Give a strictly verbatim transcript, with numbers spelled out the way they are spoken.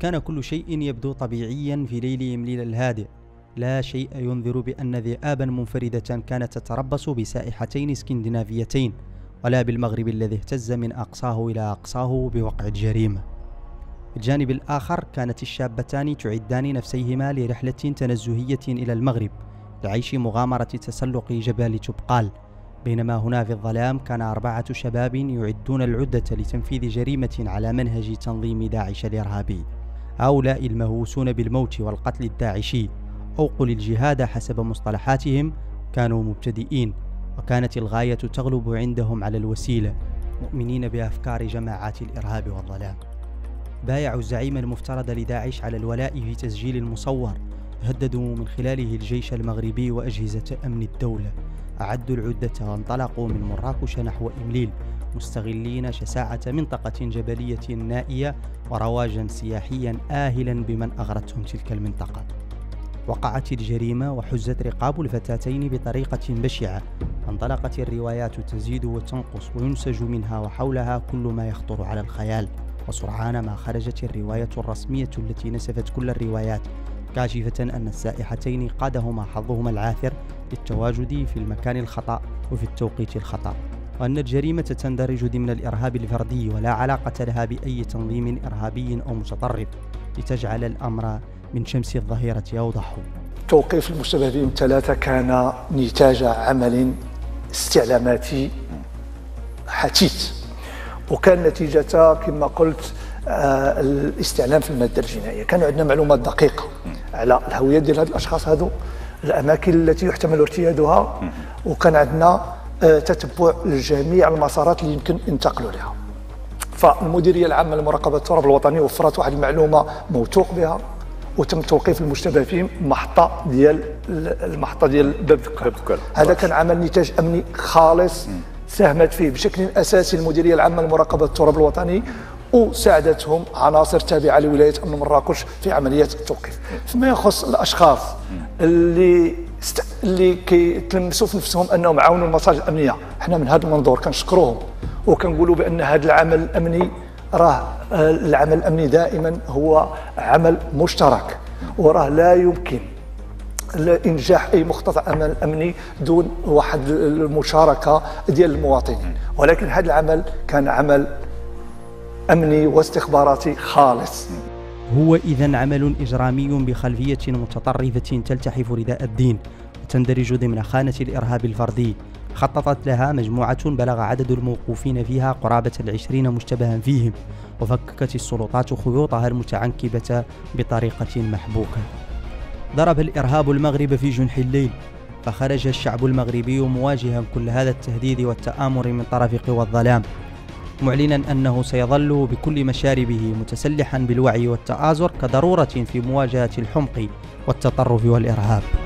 وكان كل شيء يبدو طبيعيا في ليل إمليل الهادئ، لا شيء ينذر بأن ذئابا منفردة كانت تتربص بسائحتين اسكندنافيتين، ولا بالمغرب الذي اهتز من أقصاه إلى أقصاه بوقع الجريمة. الجانب الآخر كانت الشابتان تعدان نفسيهما لرحلة تنزهية إلى المغرب لعيش مغامرة تسلق جبال تبقال، بينما هنا في الظلام كان أربعة شباب يعدون العدة لتنفيذ جريمة على منهج تنظيم داعش الإرهابي. هؤلاء المهووسون بالموت والقتل الداعشي أو قل الجهاد حسب مصطلحاتهم كانوا مبتدئين، وكانت الغاية تغلب عندهم على الوسيلة، مؤمنين بأفكار جماعات الإرهاب والظلام. بايعوا الزعيم المفترض لداعش على الولاء في تسجيل مصور هددوا من خلاله الجيش المغربي وأجهزة أمن الدولة. أعدوا العدة وانطلقوا من مراكش نحو إمليل، مستغلين شساعة منطقة جبلية نائية ورواجا سياحيا آهلا بمن أغرتهم تلك المنطقة. وقعت الجريمة وحزت رقاب الفتاتين بطريقة بشعة، انطلقت الروايات تزيد وتنقص وينسج منها وحولها كل ما يخطر على الخيال، وسرعان ما خرجت الرواية الرسمية التي نسفت كل الروايات، كاشفة أن السائحتين قادهما حظهما العاثر للتواجد في المكان الخطأ وفي التوقيت الخطأ، وأن الجريمة تندرج ضمن الإرهاب الفردي ولا علاقة لها بأي تنظيم إرهابي أو متطرف، لتجعل الأمر من شمس الظهيرة أوضح. توقيف المشتبه بهم ثلاثة كان نتاج عمل استعلاماتي حثيث، وكان نتيجة كما قلت آه الاستعلام في المادة الجنائية. كان عندنا معلومات دقيقة على الهوية ديال هاد الأشخاص هادو، الأماكن التي يحتمل ارتيادها، وكان عندنا آه تتبع لجميع المسارات اللي يمكن ينتقلوا لها. فالمديرية العامة لمراقبة التراب الوطني وفرت واحد المعلومة موثوق بها، وتم توقيف المشتبه فيهم محطة ديال المحطة ديال باب دكار. هذا كان عمل نتاج أمني خالص ساهمت فيه بشكل أساسي المديرية العامة لمراقبة التراب الوطني، وساعدتهم عناصر تابعة لولاية أمن مراكش في عملية التوقيف. فيما يخص الأشخاص اللي است... اللي كيتلمسوا في نفسهم أنهم عاونوا المصالح الأمنية، احنا من هذا المنظور كنشكروهم وكنقولوا بأن هذا العمل الأمني راه العمل الأمني دائما هو عمل مشترك، وراه لا يمكن إنجاح أي مخطط عمل أمني دون واحد المشاركة ديال المواطنين، ولكن هذا العمل كان عمل أمني واستخباراتي خالص. هو إذن عمل إجرامي بخلفية متطرفة تلتحف رداء الدين وتندرج ضمن خانة الإرهاب الفردي، خططت لها مجموعة بلغ عدد الموقوفين فيها قرابة العشرين مشتبها فيهم، وفككت السلطات خيوطها المتعنكبة بطريقة محبوكة. ضرب الإرهاب المغرب في جنح الليل، فخرج الشعب المغربي مواجها كل هذا التهديد والتآمر من طرف قوى الظلام، معلنا أنه سيظل بكل مشاربه متسلحا بالوعي والتآزر كضرورة في مواجهة الحمق والتطرف والإرهاب.